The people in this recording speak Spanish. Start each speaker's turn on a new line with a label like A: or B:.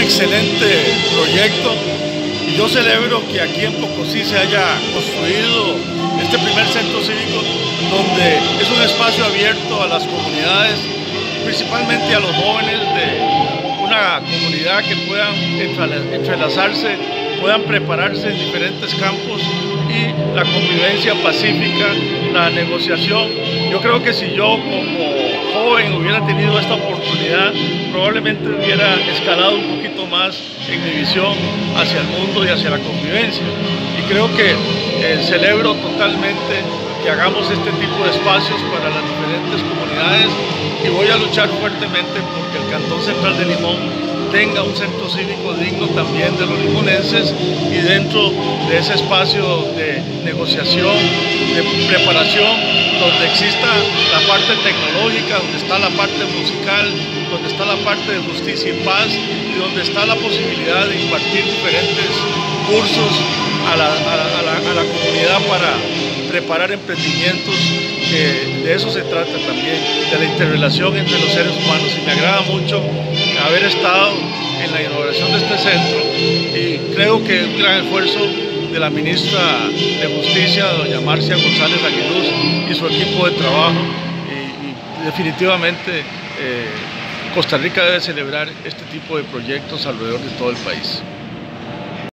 A: excelente proyecto y yo celebro que aquí en Pocosí se haya construido este primer centro cívico donde es un espacio abierto a las comunidades, principalmente a los jóvenes de una comunidad que puedan entrelazarse, puedan prepararse en diferentes campos y la convivencia pacífica, la negociación. Yo creo que si yo como joven hubiera tenido esta oportunidad, probablemente hubiera escalado un poquito más en mi visión hacia el mundo y hacia la convivencia. Y creo que celebro totalmente que hagamos este tipo de espacios para las diferentes comunidades y voy a luchar fuertemente porque el Cantón Central de Limón tenga un centro cívico digno también de los limonenses y dentro de ese espacio de negociación, de preparación, donde exista la parte tecnológica, donde está la parte musical, donde está la parte de justicia y paz y donde está la posibilidad de impartir diferentes cursos a la comunidad para preparar emprendimientos, que de eso se trata también, de la interrelación entre los seres humanos. Y me agrada mucho haber estado en la inauguración de este centro y creo que es un gran esfuerzo de la ministra de Justicia, doña Marcia González Aguiluz, y su equipo de trabajo y definitivamente Costa Rica debe celebrar este tipo de proyectos alrededor de todo el país.